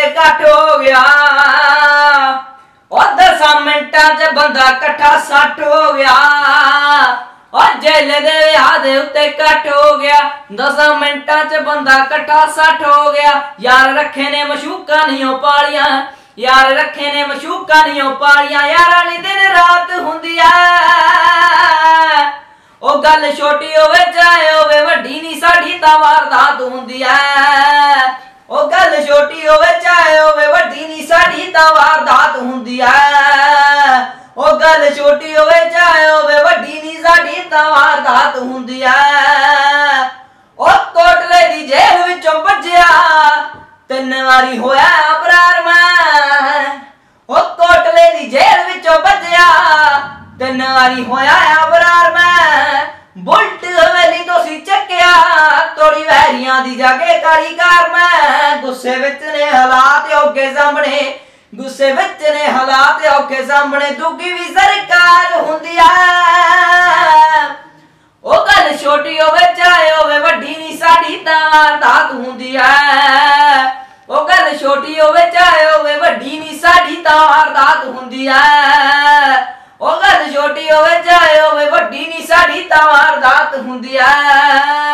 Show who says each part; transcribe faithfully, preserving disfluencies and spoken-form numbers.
Speaker 1: घट हो गया और दसा मिनटा च बंदा कट्ठा सठ हो गया और जेल दे विआह दे उत्ते घट हो गया दसा मिनटा च बंदा कट्ठा सठ हो गया। यार रखे ने मशूका नहीं पालियां यार रखे ने मशूका नहीं पालियां यारा नी दिन रात हुंदी ऐ ओ गल छोटी होवे चाहे होवे वड्डी नी साडी तां वारदात हुंदी ऐ ओ गल छोटी होवे चाहे होवे वड्डी नी साडी तां वारदात हुंदी ऐ ओ गल छोटी होवे चाहे होवे वड्डी नी साडी तां वारदात हुंदी ऐ। ओ कोटले दी जेल विचों भज्जिया तीन वारी होया अपरार मैं ओ कोटले दी जेल विचों भज्जिया तीन वारी होया अपरार मैं बुलट हवेली तो सी चक्या तोड़ी वैरियां दी जाके कारीगर मैं गुस्से विच ने हालात औखे सामने गुस्से विच ने हालात औखे सामने दुगी भी सरकार हुंदी ऐ ओ गल छोटी होवे चाहे होवे वड्डी नी साडी तां वारदात हुंदी ऐ ओ गल छोटी होवे चाहे होवे वड्डी नी साडी तां वारदात हुंदी ऐ ओ गल छोटी होवे चाहे होवे वड्डी नी साडी तां वारदात हुंदी ऐ।